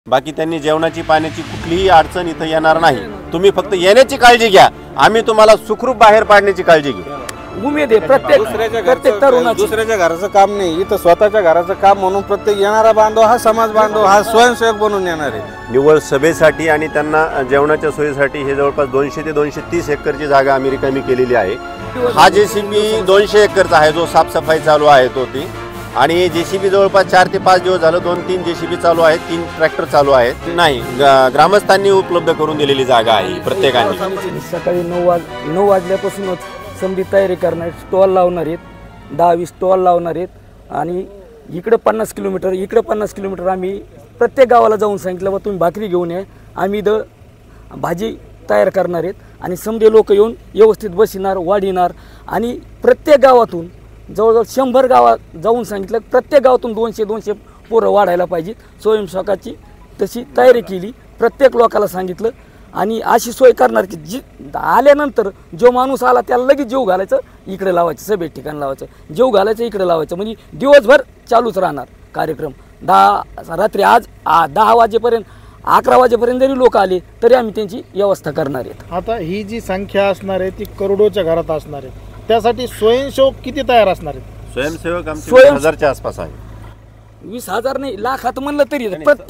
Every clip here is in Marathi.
बाकी त्यांनी जेवणाची पाण्याची कुठलीही अडचण इथं येणार नाही। तुम्ही फक्त येण्याची काळजी घ्या, आम्ही तुम्हाला सुखरूप बाहेर पाडण्याची काळजी घेऊ। उमेद आहे प्रत्येक तरुणाची। दुसऱ्याच्या घराचं काम नाही, इथं स्वतःच्या घराचं काम म्हणून प्रत्येक येणारा बांधव हा समाज बांधव हा स्वयंसेवक बनून येणार आहे। निव्वळ सभेसाठी आणि त्यांना जेवणाच्या सोयीसाठी हे जवळपास 200 ते 230 एकरची जागा आम्ही रिकामी केलेली आहे। हा जेसीबी 200 एकरचा आहे जो साफसफाई चालू आहे तो ती, आणि जेसीबी जवळपास 4 ते 5 दिवस झालं 2-3 जेसीबी चालू आहेत, 3 ट्रॅक्टर चालू आहेत। नाही, ग्रामस्थांनी उपलब्ध करून दिलेली जागा आहे प्रत्येकाने। सकाळी 9 वाजल्यापासूनच समधी तयारी करणार, स्टॉल लावणार आहेत, 10-20 स्टॉल लावणार आहेत, आणि इकडे 50 किलोमीटर इकडे 50 किलोमीटर आम्ही प्रत्येक गावाला जाऊन सांगितलं बा तुम्ही भाकरी घेऊन या, आम्ही इथं भाजी तयार करणार आहेत, आणि समधी लोक येऊन व्यवस्थित बसणार वाढिणार, आणि प्रत्येक गावातून जवळजवळ 100 गावात जाऊन सांगितलं प्रत्येक गावातून 200 पोरं वाढायला पाहिजेत। स्वयंसेवकाची तशी तयारी केली, प्रत्येक लोकाला सांगितलं, आणि अशी सोय करणार की जी आल्यानंतर जो माणूस आला त्याला लगेच जेव घालायचं, इकडे लावायचं, सभेत ठिकाण लावायचं, जेव घालायचं इकडे लावायचं, म्हणजे दिवसभर चालूच राहणार कार्यक्रम। रात्री आज 10 वाजेपर्यंत 11 वाजेपर्यंत जरी लोक आले तरी आम्ही त्यांची व्यवस्था करणार आहेत। आता ही जी संख्या असणार आहे ती करोडोच्या घरात असणार आहे, त्यासाठी स्वयंसेवक किती तयार असणार आहेत? स्वयंसेवक आमचे 2000च्या आसपास आहे। 20,000 नाही, लाखात म्हणलं तरी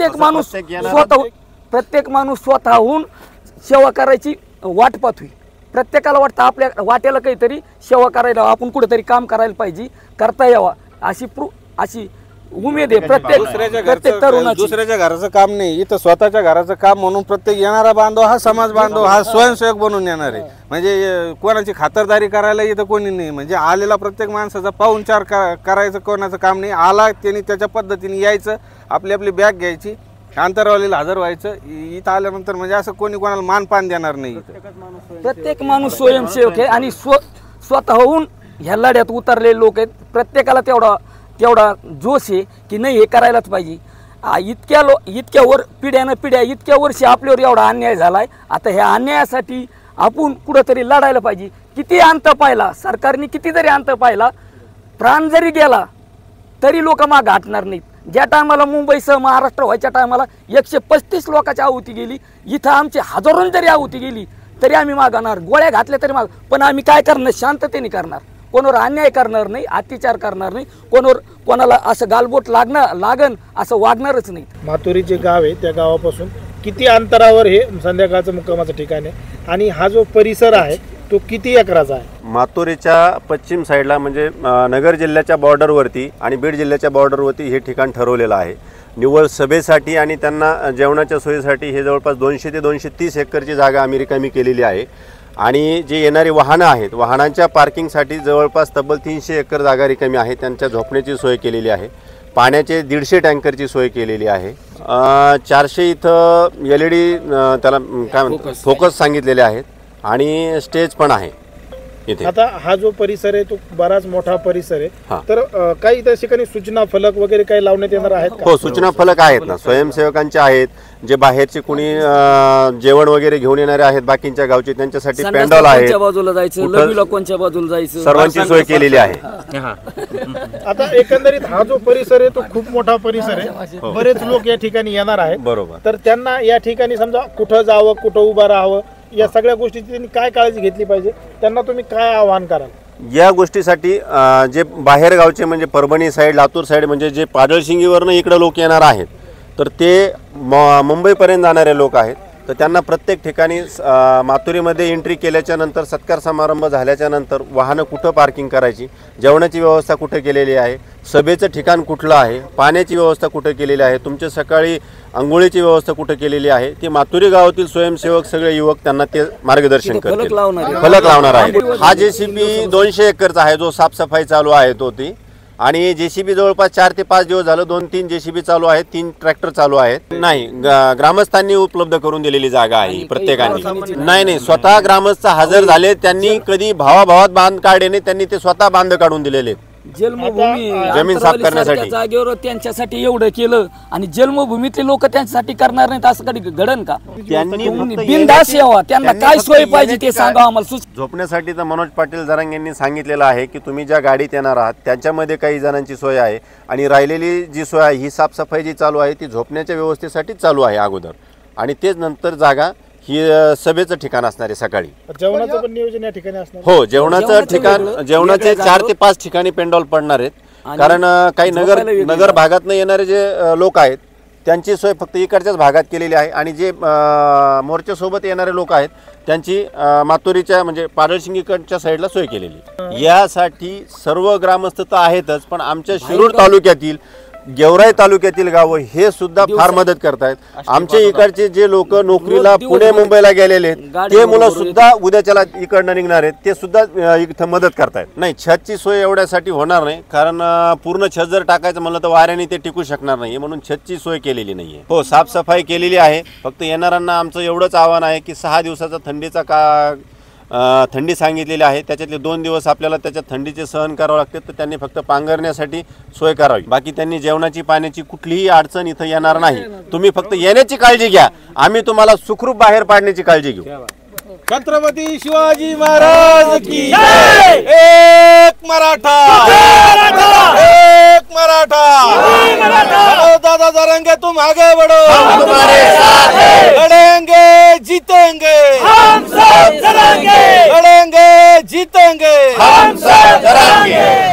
प्रत्येक माणूस स्वतःहून सेवा करायची वाट पाहतोय। प्रत्येकाला वाटतं आपल्या वाट्याला काहीतरी सेवा करायला, आपण कुठेतरी काम करायला पाहिजे, करता यावा अशी उमेद आहे प्रत्येक तरुणाची। दुसऱ्याच्या घराचं काम नाही, इथं स्वतःच्या घराचं काम म्हणून प्रत्येक येणारा बांधव हा समाज बांधव हा स्वयंसेवक बनून येणार आहे। म्हणजे कोणाची खातरदारी करायला इथं कोणी नाही, म्हणजे आलेला प्रत्येक माणसाचा पाहुणचार करायचं कोणाचं काम नाही। आला त्यांनी त्याच्या पद्धतीने यायचं, आपली आपली बॅग घ्यायची, अंतरावलीला हजर व्हायचं, इथं आल्यानंतर म्हणजे असं कोणी कोणाला मानपान देणार नाही। प्रत्येक माणूस स्वयंसेवक आहे, आणि स्वतःहून ह्या लढ्यात उतरलेले लोक आहेत। प्रत्येकाला तेवढा जोश आहे की नाही हे करायलाच पाहिजे। इतक्यावर पिढ्या इतक्या वर्षी आपल्यावर एवढा अन्याय झालाय, आता ह्या अन्यायासाठी आपण कुठंतरी लढायला पाहिजे। किती अंत पाहिला सरकारने, किती जरी अंत पाहिला, प्राण जरी गेला तरी लोक माग हटणार नाहीत। ज्या टायमाला मुंबईसह महाराष्ट्र व्हायच्या टायमाला 135 लोकांची आहुती गेली, इथं आमची हजारों जरी आहुती गेली तरी आम्ही मागणार, गोळ्या घातल्या तरी माग, पण आम्ही काय करणार, शांततेने करणार, कोणावर अन्याय करणार नाही, अत्याचार करणार नाही, कोणाला असं गालबोट लागन असं वागणारच नाही। मातुरी जे गाव आहे त्या गावापासून किती अंतरावर हे संध्याकाळचं मुक्कामाचं ठिकाण आहे, आणि हा जो परिसर आहे तो किती एकराचा आहे? मातुरीच्या पश्चिम साईडला म्हणजे नगर जिल्ह्याच्या बॉर्डरवरती आणि बीड जिल्ह्याच्या बॉर्डरवरती हे ठिकाण ठरवलेलं आहे। निव्वळ सभेसाठी आणि त्यांना जेवणाच्या सोयीसाठी हे जवळपास 200 ते 230 एकरची जागा आम्ही रिकामी केलेली आहे, आणि जे येणारी वाहनं आहेत वाहनांच्या पार्किंगसाठी जवळपास तब्बल 300 एकर जागा रिकामी आहे। त्यांच्या झोपण्याची सोय केलेली आहे, पाण्याचे 150 टँकरची सोय केलेली आहे, 400 इथं LED त्याला काय म्हणतात फोकस सांगितलेले आहेत, आणि स्टेज पण आहे इथे। आता हा जो परिसर आहे तो बराच मोठा परिसर आहे, तर काही त्या ठिकाणी सूचना फलक वगैरे काही लावण्यात येणार आहेत का? हो, सूचना फलक आहेत ना, स्वयंसेवकांचे आहेत, जे बाहेरचे कोणी जेवण वगैरे घेऊन येणारे आहेत बाकींच्या गावचे त्यांच्यासाठी पेंडॉल आहे, बाजूला जायचं, लघवीला कोणच्या बाजूला जायचं, सर्वांची सोय केलेली आहे। आता एकंदरीत हा जो परिसर आहे तो खूप मोठा परिसर आहे, बरेच लोक या ठिकाणी येणार आहेत, बरोबर। तर त्यांना या ठिकाणी समजा कुठं जावं, कुठं उभं राहावं, या सगळ्या गोष्टीची त्यांनी काय काळजी घेतली पाहिजे, त्यांना तुम्ही काय आवाहन कराल? या गोष्टीसाठी जे बाहेर गावचे म्हणजे परभणी साईड, लातूर साईड, म्हणजे जे पाडळशिंगीवरनं इकडे लोक येणार आहेत, तर ते मुंबईपर्यंत जाणारे लोक आहेत, तर त्यांना प्रत्येक ठिकाणी मातुरीमध्ये एंट्री केल्याच्या नंतर सत्कार समारंभ झाल्याच्या नंतर वाहनं कुठं पार्किंग करायची, जेवणाची व्यवस्था कुठे केलेली आहे, सभेचं ठिकाण कुठलं आहे, पाण्याची व्यवस्था कुठे केलेली आहे, तुमच्या सकाळी अंघोळीची व्यवस्था कुठे केलेली आहे, ते मातुरी गावातील स्वयंसेवक सगळे युवक त्यांना ते मार्गदर्शन करतील, फलक लावणार आहे। हा जेसीबी 200 एकरचा आहे जो साफसफाई चालू आहे तो ती, आणि जेसीबी जवळपास 4 ते 5 दिवस झालं 2-3 जेसीबी चालू आहेत, 3 ट्रॅक्टर चालू आहेत। नाही, ग्रामस्थांनी उपलब्ध करून दिलेली जागा आहे प्रत्येकाने। नाही, स्वतः ग्रामस्थ हजर झाले, त्यांनी कधी भावाभावात बांध काढले नाही, त्यांनी ते स्वतः बांध काढून दिलेले। जन्मभूमी जमीन साफ आंतरवाली करण्यासाठी. सारख्या जागेवर त्यांच्यासाठी एवढं केलं आणि जन्मभूमीतले लोक त्यांच्यासाठी करणार नाहीत असं कधी घडन का? त्यांनी फक्त बिनधास्त यावा, त्यांना त्यांनी काय फक्त सोय पाहिजे ते येण्याची सांगा आम्हाला. झोपण्यासाठी तर मनोज पाटील जरांग यांनी सांगितलेलं आहे की तुम्ही ज्या गाडीत येणार आहात त्याच्यामध्ये काही जणांची सोय आहे आणि राहिलेली जी सोय आहे ही साफसफाई जी चालू आहे ती झोपण्याच्या व्यवस्थेसाठी चालू आहे अगोदर, आणि तेच नंतर जागा ही सभेचं ठिकाण असणार आहे सकाळी. जेवणाचं पण नियोजन या ठिकाणी असणार. हो, जेवणाचं जेवणाचं ठिकाण, वेगळं, जेवणाचे वेगळ्या 4 ते 5 ठिकाणी पेंडॉल पडणार आहेत. आणि कारण काही झोपायला वेगळी नगर भागातनं येणारे जे लोक आहेत त्यांची सोय फक्त इकडच्याच भागात केलेली आहे आणि जे मोर्चासोबत येणारे लोक आहेत त्यांची मातोरीच्या म्हणजे पाडळशिंगीकडच्या साईडला सोय केलेली. यासाठी सर्व ग्रामस्थ तर आहेतच, पण आमच्या शिरूर तालुक्यातील गेवराई तालुक्यातील गावं हे सुद्धा फार मदत करतायत. आमच्या इकडचे जे लोक नोकरीला पुणे मुंबईला गेलेले आहेत ते मुलं सुद्धा उद्याच्याला इकडनं निघणार आहेत, ते सुद्धा इथं मदत करतायत. नाही, छतची सोय एवढ्यासाठी होणार नाही, कारण पूर्ण छत जर टाकायचं म्हणलं तर वाऱ्याने ते टिकू शकणार नाही, म्हणून छतची सोय केलेली नाहीये. हो, साफसफाई केलेली आहे. फक्त येणाऱ्यांना आमचं एवढंच आव्हान आहे की 6 दिवसाचा थंडीचा थंडी सांगितलेली आहे, त्याच्यातले 2 दिवस आपल्याला त्याच्यात थंडीचे सहन करावं लागते, तर त्यांनी फक्त पांघरण्यासाठी सोय करावी. बाकी त्यांनी जेवणाची पाण्याची कुठलीही अडचण इथं येणार नाही. तुम्ही फक्त येण्याची काळजी घ्या, आम्ही तुम्हाला सुखरूप बाहेर पाडण्याची काळजी घेऊ. छत्रपती शिवाजी महाराज की जय. एक मराठा, एक मराठा. दादा जरांगे तुम आगे बढ़ो, लड़ेंगे जीतेंगे, हम सब लड़ेंगे, लड़ेंगे जीतेंगे, हम सब लड़ेंगे.